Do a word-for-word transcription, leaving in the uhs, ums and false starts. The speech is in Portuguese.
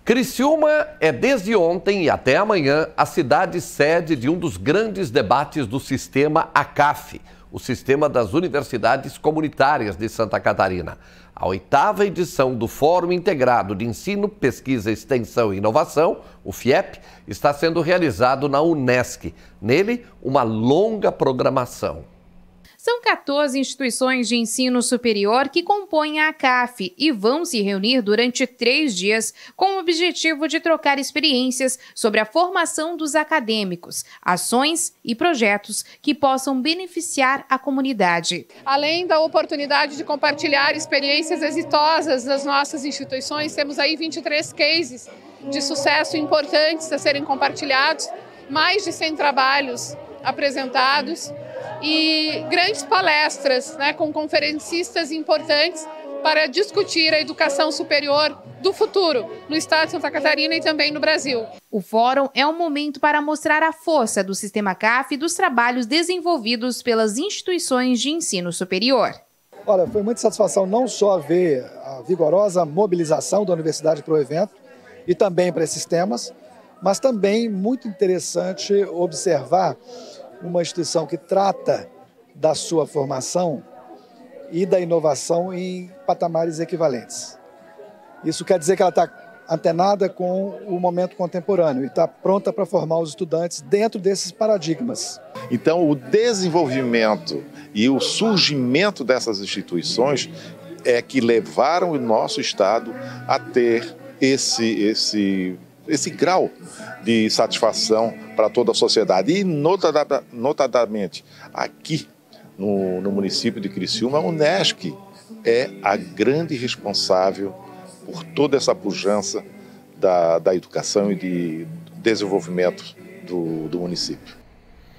Criciúma é desde ontem e até amanhã a cidade sede de um dos grandes debates do sistema A C A F, o Sistema das Universidades Comunitárias de Santa Catarina. A oitava edição do Fórum Integrado de Ensino, Pesquisa, Extensão e Inovação, o FIEP, está sendo realizado na Unesc. Nele, uma longa programação. São quatorze instituições de ensino superior que compõem a A C A F e vão se reunir durante três dias com o objetivo de trocar experiências sobre a formação dos acadêmicos, ações e projetos que possam beneficiar a comunidade. Além da oportunidade de compartilhar experiências exitosas das nossas instituições, temos aí vinte e três cases de sucesso importantes a serem compartilhados, mais de cem trabalhos apresentados e grandes palestras, né, com conferencistas importantes para discutir a educação superior do futuro no estado de Santa Catarina e também no Brasil. O fórum é um momento para mostrar a força do sistema C A F e dos trabalhos desenvolvidos pelas instituições de ensino superior. Olha, foi muita satisfação não só ver a vigorosa mobilização da universidade para o evento e também para esses temas, mas também muito interessante observar uma instituição que trata da sua formação e da inovação em patamares equivalentes. Isso quer dizer que ela está antenada com o momento contemporâneo e está pronta para formar os estudantes dentro desses paradigmas. Então, o desenvolvimento e o surgimento dessas instituições é que levaram o nosso estado a ter esse, esse, esse grau de satisfação para toda a sociedade. E notadamente aqui no, no município de Criciúma, a Unesc é a grande responsável por toda essa pujança da, da educação e de desenvolvimento do, do município.